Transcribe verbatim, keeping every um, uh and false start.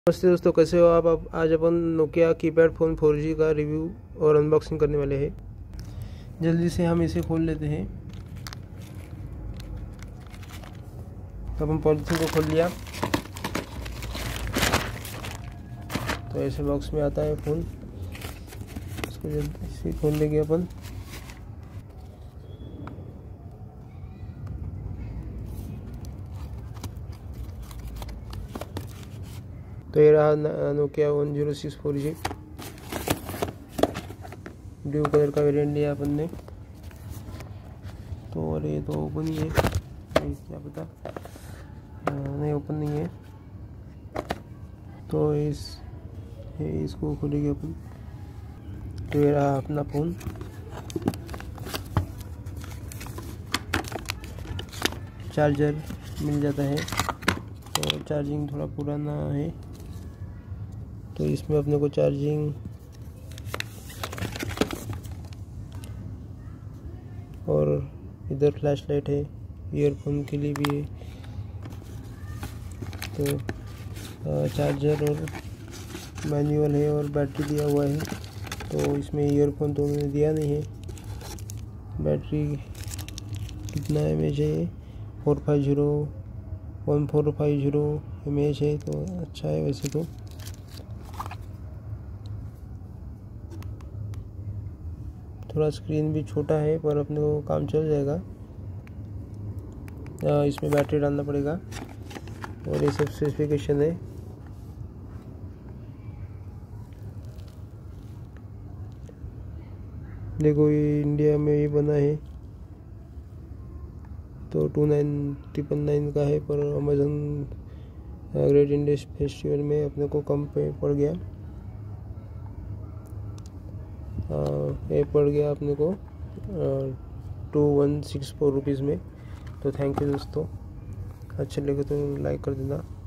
नमस्ते दोस्तों, कैसे हो आप अब आज अपन Nokia keypad phone four G का रिव्यू और अनबॉक्सिंग करने वाले हैं। जल्दी से हम इसे खोल लेते हैं। तो अपन पॉलिथीन को खोल लिया तो ऐसे बॉक्स में आता है फ़ोन। इसको जल्दी से खोल लेंगे अपन। तो ये रहा Nokia one zero six four G. Blue colour का वेरिएंट लिया अपन ने। तो और ये तो ओपन ही है, क्या पता नहीं ओपन नहीं है। तो इस इसको खोलेंगे अपन। तो ये रहा अपना फ़ोन। चार्जर मिल जाता है और चार्जिंग थोड़ा पुराना है, तो इसमें अपने को चार्जिंग और इधर फ्लैश लाइट है, ईयरफोन के लिए भी है। तो चार्जर और मैनुअल है और बैटरी दिया हुआ है। तो इसमें ईयरफोन तो उन्होंने दिया नहीं है। बैटरी कितना एम एच है? Four five zero one four five zero M H है, तो अच्छा है वैसे तो। थोड़ा स्क्रीन भी छोटा है पर अपने को काम चल जाएगा। इसमें बैटरी डालना पड़ेगा और ये सब स्पेसिफिकेशन है। देखो ये इंडिया में ही बना है, तो टू नाइन ट्रिपल नाइन का है, पर अमेजन ग्रेट इंडिया फेस्टिवल में अपने को कम पे पड़ गया। ये पड़ गया अपने को two one six four rupees में। तो थैंक यू दोस्तों, अच्छा लगे तो लाइक कर देना।